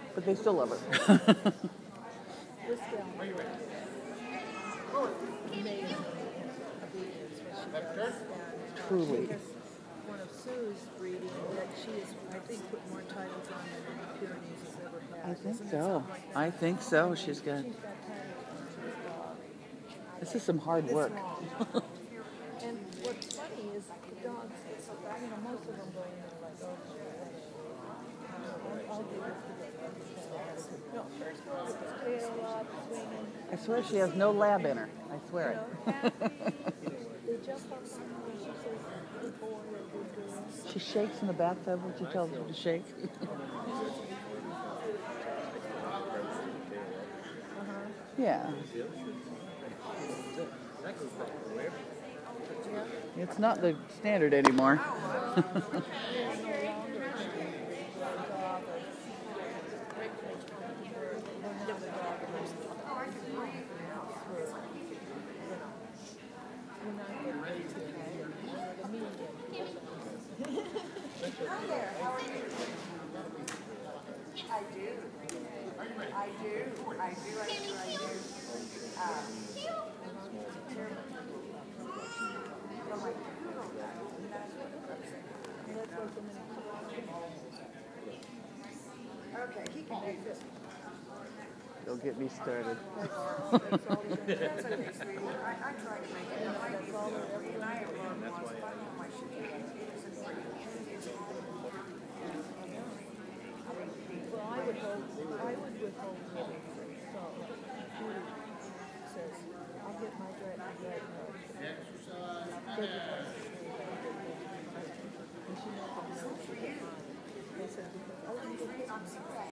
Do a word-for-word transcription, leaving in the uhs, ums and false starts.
but they still love her. This gal amazing obedience what she does. And Truly. she has one of Sue's breeding that she is, I think, put more titles on than any Pyrenees has ever had. I think Isn't it so. something like that? I think so. She's got. She's got titles on this dog. This is some hard This work. long. And what's funny is the dogs, you know, most of them go in there like, oh, I'll, I'll do this today. No, first go with the tail up, swinging. I swear she has no lab in her. I swear You it. know, happy. They jump up on her and she says, good boy or good girl. She shakes in the bathtub when she tells her to shake. Yeah. It's not the standard anymore. I do. I do. I do. I do. I do. Okay, he can do this. Don't get me started. That's okay, sweetie. I, I try to make it. I give you and I have learned once, but I know my shit. It isn't pretty. It's all Well, I would hold, I would withhold living. So, Judy says, I'll get my right, right note. And she knows I'm not for you. They said, because, oh, you get